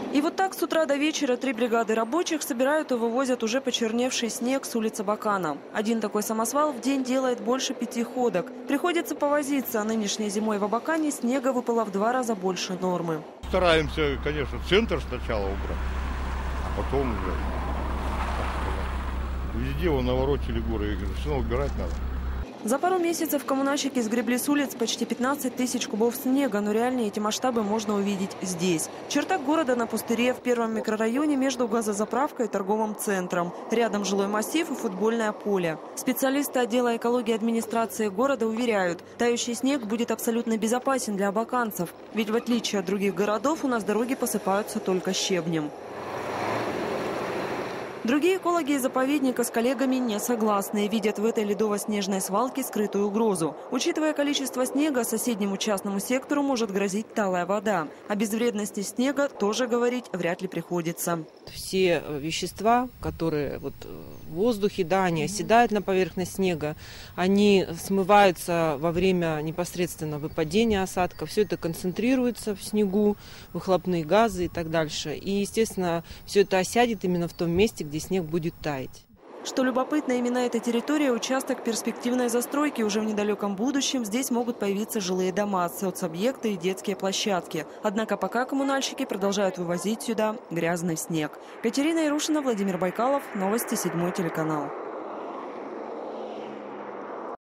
И вот так с утра до вечера 3 бригады рабочих собирают и вывозят уже почерневший снег с улицы Абакана. Один такой самосвал в день делает больше 5 ходок. Приходится повозиться, а нынешней зимой в Абакане снега выпало в 2 раза больше нормы. Стараемся, конечно, центр сначала убрать, а потом уже, везде его наворочили горы, все равно убирать надо. За пару месяцев коммунальщики сгребли с улиц почти 15 тысяч кубов снега, но реально эти масштабы можно увидеть здесь. В чертах города на пустыре в первом микрорайоне между газозаправкой и торговым центром. Рядом жилой массив и футбольное поле. Специалисты отдела экологии администрации города уверяют, тающий снег будет абсолютно безопасен для абаканцев. Ведь в отличие от других городов у нас дороги посыпаются только щебнем. Другие экологи из заповедника с коллегами не согласны и видят в этой ледово-снежной свалке скрытую угрозу. Учитывая количество снега, соседнему частному сектору может грозить талая вода. О безвредности снега тоже говорить вряд ли приходится. Все вещества, которые в воздухе, они оседают на поверхность снега, они смываются во время непосредственно выпадения осадка. Все это концентрируется в снегу, выхлопные газы и так дальше. И, естественно, все это осядет именно в том месте, где снег будет таять. Что любопытно, именно эта территория – участок перспективной застройки. Уже в недалеком будущем здесь могут появиться жилые дома, соцобъекты и детские площадки. Однако пока коммунальщики продолжают вывозить сюда грязный снег. Катерина Ярушина, Владимир Байкалов. Новости 7 телеканал.